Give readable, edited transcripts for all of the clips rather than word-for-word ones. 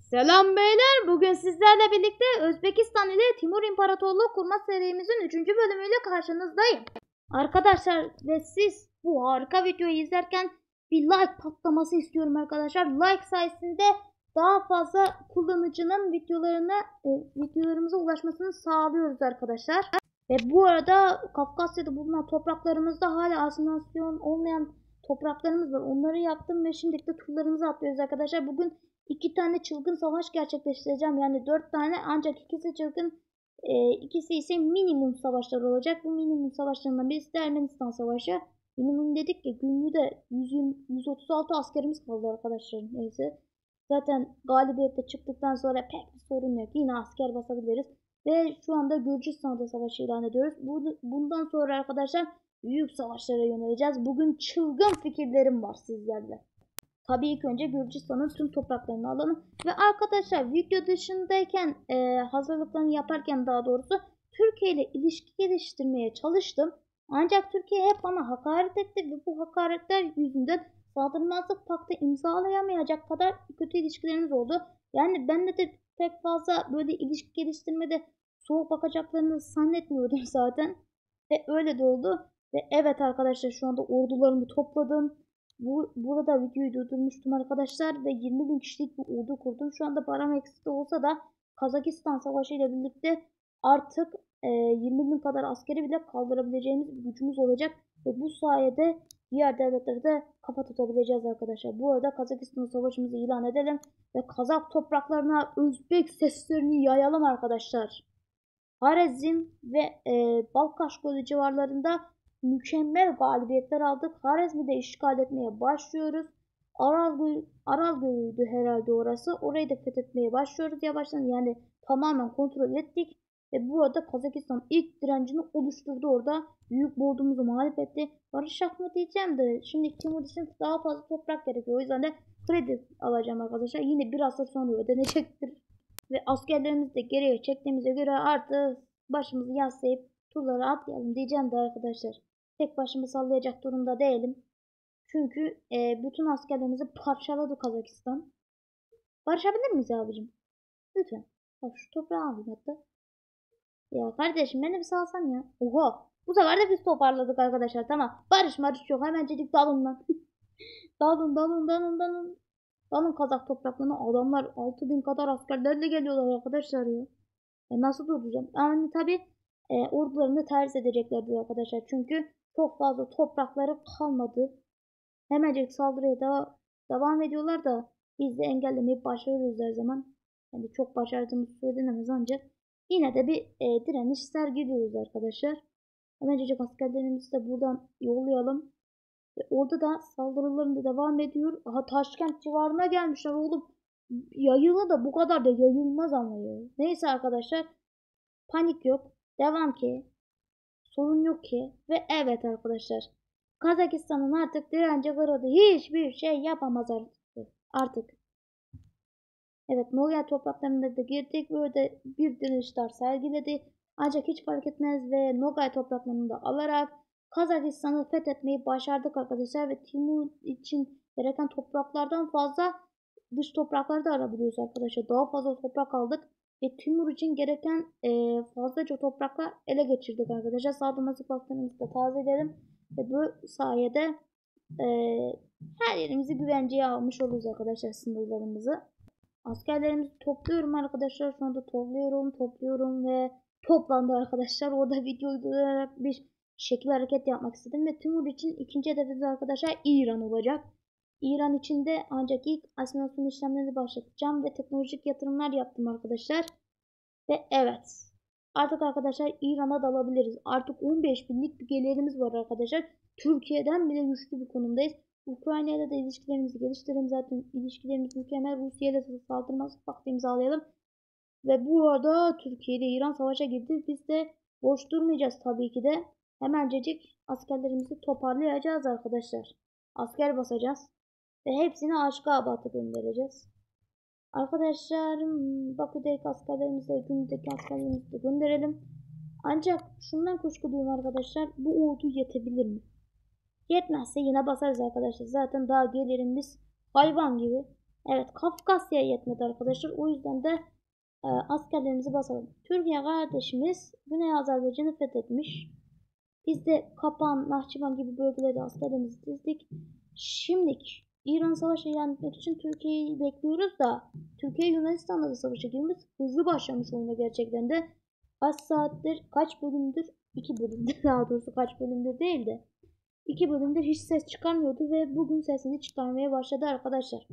Selam beyler, bugün sizlerle birlikte Özbekistan ile Timur İmparatorluğu kurma serimizin 3. bölümüyle karşınızdayım. Arkadaşlar ve siz bu harika videoyu izlerken bir like patlaması istiyorum arkadaşlar. Like sayesinde daha fazla kullanıcının videolarımıza ulaşmasını sağlıyoruz arkadaşlar. Ve bu arada Kafkasya'da bulunan topraklarımızda hala asimilasyon olmayan topraklarımız var. Onları yaptım ve şimdi de turlarımızı atlıyoruz arkadaşlar. Bugün 2 tane çılgın savaş gerçekleştireceğim. Yani 4 tane, ancak ikisi çılgın, ikisi ise minimum savaşlar olacak. Bu minimum savaşlarından birisi de Ermenistan Savaşı. Minimum dedik ki günlüğü 136 askerimiz kaldı arkadaşlar. Neyse. Zaten galibiyette çıktıktan sonra pek bir sorun yok. Yine asker basabiliriz. Ve şu anda Gürcistan'da savaşı ilan ediyoruz. Bundan sonra arkadaşlar büyük savaşlara yöneleceğiz. Bugün çılgın fikirlerim var sizlerle. Tabii ilk önce Gürcistan'ın tüm topraklarını alalım. Ve arkadaşlar video dışındayken hazırlıklarını yaparken daha doğrusu Türkiye ile ilişki geliştirmeye çalıştım. Ancak Türkiye hep bana hakaret etti ve bu hakaretler yüzünden saldırmazlık paktı imzalayamayacak kadar kötü ilişkilerimiz oldu. Yani benimle de pek fazla böyle ilişki geliştirmede soğuk bakacaklarını zannetmiyordum zaten. Ve öyle de oldu. Ve evet arkadaşlar, şu anda ordularımı topladım. Burada videoyu durdurmuştum arkadaşlar ve 20.000 kişilik bir ordu kurdum. Şu anda param eksik olsa da Kazakistan Savaşı ile birlikte artık 20.000 kadar askeri bile kaldırabileceğimiz bir gücümüz olacak. Ve bu sayede diğer devletleri de kafa tutabileceğiz arkadaşlar. Bu arada Kazakistan Savaşımızı ilan edelim ve Kazak topraklarına Özbek seslerini yayalım arkadaşlar. Harezm ve Balkaş Gölü civarlarında mükemmel galibiyetler aldık. Harezm'i de işgal etmeye başlıyoruz. Aral Gölü'ydü herhalde orası. Orayı da fethetmeye başlıyoruz yavaştan. Yani tamamen kontrol ettik. Ve bu arada Kazakistan ilk direncini oluşturdu orada. Büyük bir ordumuzu mağlup etti. Barışak mı diyeceğim de şimdi Timur için daha fazla toprak gerekiyor. O yüzden de kredi alacağım arkadaşlar. Yine bir asır sonra ödenecektir. Ve askerlerimizi de geriye çektiğimize göre artık başımızı yaslayıp turları atlayalım diyeceğim de arkadaşlar. Tek başımı sallayacak durumda değilim. Çünkü bütün askerlerimizi parçaladı Kazakistan. Barışabilir miyiz abicim? Lütfen. Bak şu toprağı alayım hatta. Ya kardeşim beni bir salsan ya. Oha. Bu sefer de biz toparladık arkadaşlar. Tamam. Barış yok. Hemencecik dalın lan. dalın. Dalın Kazak topraklarına. Adamlar 6.000 kadar askerlerle geliyorlar arkadaşlar ya. Nasıl durduracağım? Yani tabi ordularını tercih edeceklerdi arkadaşlar. Çünkü çok fazla toprakları kalmadı. Hemencik saldırıya devam ediyorlar da biz de engellemeyi başarıyoruz her zaman. Yani çok başardığımız söylenemez ancak yine de bir direniş sergiliyoruz arkadaşlar. Hemencik askerlerimizi de buradan yollayalım. Orada da saldırılarında devam ediyor. Aha, Taşkent civarına gelmişler oğlum. Yayıla da bu kadar da yayılmaz ama ya. Neyse arkadaşlar. Panik yok. Devam ki. Sorun yok ki. Ve evet arkadaşlar. Kazakistan'ın artık dirence kırıldı. Hiçbir şey yapamaz artık. Evet, Nogal topraklarına da girdik. Böyle bir direnişler sergiledi. Ancak hiç fark etmez ve Nogal topraklarını da alarak Kazakistan'ı fethetmeyi başardık arkadaşlar. Ve Timur için gereken topraklardan fazla dış toprakları da alabiliyoruz arkadaşlar. Daha fazla toprak aldık. Ve Timur için gereken fazlaca topraklar ele geçirdik arkadaşlar. Saldırması paklarımızı da tazeleyelim. Ve bu sayede her yerimizi güvenceye almış oluruz arkadaşlar, sınırlarımızı. Askerlerimizi topluyorum arkadaşlar. Şu anda topluyorum ve toplandı arkadaşlar. Orada videoyu durarak bir şekil hareket yapmak istedim. Ve Timur için ikinci hedefimiz arkadaşlar İran olacak. İran için de ancak ilk asimilasyon işlemlerini başlatacağım ve teknolojik yatırımlar yaptım arkadaşlar. Ve evet, artık arkadaşlar İran'a dalabiliriz. Artık 15.000'lik bir gelirimiz var arkadaşlar. Türkiye'den bile güçlü bir konumdayız. Ukrayna ile de ilişkilerimizi geliştirelim. Zaten ilişkilerimiz mükemmel. Rusya ile de saldırmaz paktı imzalayalım. Ve bu arada Türkiye ile İran savaşa girdi. Biz de boş durmayacağız tabii ki de. Hemencecik askerlerimizi toparlayacağız arkadaşlar. Asker basacağız. Ve hepsini Aşkabat'a göndereceğiz. Arkadaşlar Bakü'deki askerlerimizi de Gümrük'teki askerlerimizi de gönderelim. Ancak şundan kuşkuluyum arkadaşlar. Bu ordu yetebilir mi? Yetmezse yine basarız arkadaşlar. Zaten daha gelirimiz hayvan gibi. Evet, Kafkasya'ya yetmedi arkadaşlar. O yüzden de askerlerimizi basalım. Türkiye kardeşimiz Güney Azerbaycan'ı fethetmiş. Biz de Kapan, Nahçıvan gibi bölgelerde askerlerimizi dizdik. Şimdi İran savaşı ilan etmek için Türkiye'yi bekliyoruz da Türkiye Yunanistan'la da savaşa girmiş. Hızlı başlamış oyuna gerçekten de. Kaç saattir, kaç bölümdür? 2 bölümdür daha doğrusu, kaç bölümdür değil de 2 bölümdür hiç ses çıkarmıyordu ve bugün sesini çıkarmaya başladı arkadaşlar.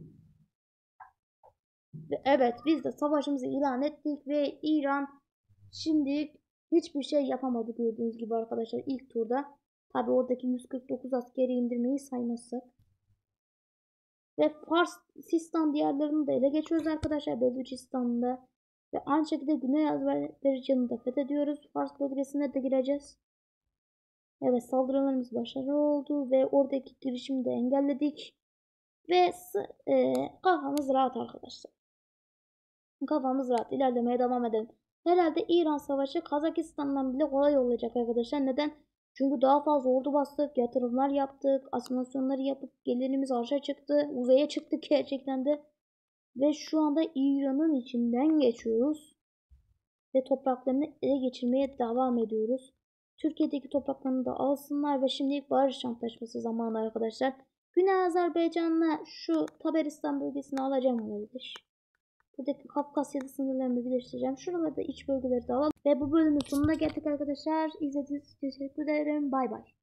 Ve evet, biz de savaşımızı ilan ettik ve İran şimdi hiçbir şey yapamadı gördüğünüz gibi arkadaşlar ilk turda. Tabi oradaki 149 askeri indirmeyi saymazsak. Ve Fars, Sistan diyarlarını da ele geçiyoruz arkadaşlar, Belucistan'da. Ve aynı şekilde Güney Azerbaycan'ı da fethediyoruz. Fars bölgesine de gireceğiz. Evet, saldırılarımız başarılı oldu ve oradaki girişimi de engelledik. Ve kafamız rahat arkadaşlar. Kafamız rahat, ilerlemeye devam edelim. Herhalde İran savaşı Kazakistan'dan bile kolay olacak arkadaşlar. Neden? Çünkü daha fazla ordu bastık, yatırımlar yaptık, asimilasyonları yapıp gelirimiz arşa çıktı, uzaya çıktık gerçekten de. Ve şu anda İran'ın içinden geçiyoruz. Ve topraklarını ele geçirmeye devam ediyoruz. Türkiye'deki topraklarını da alsınlar ve şimdilik barış antlaşması zamanı arkadaşlar. Güney Azerbaycan'la şu Taberistan bölgesini alacağım olabilir. Buradaki Kafkasya'da sınırlarını birleştireceğim. Şuralarda iç bölgeleri de alalım. Ve bu bölümün sonuna geldik arkadaşlar. İzlediğiniz için teşekkür ederim. Bay bay.